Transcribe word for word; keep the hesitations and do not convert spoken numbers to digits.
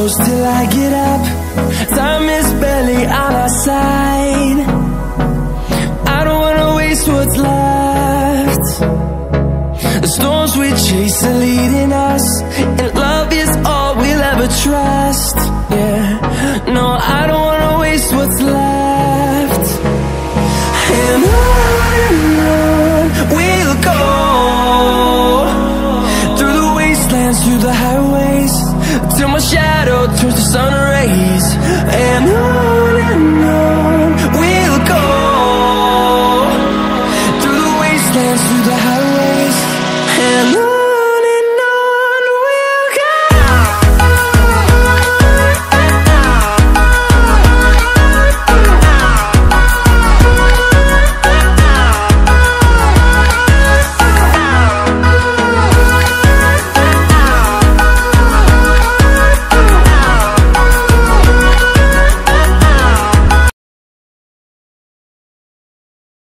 close till I get up. Time is barely on our side. I don't wanna waste what's left. The storms we chase are leading us.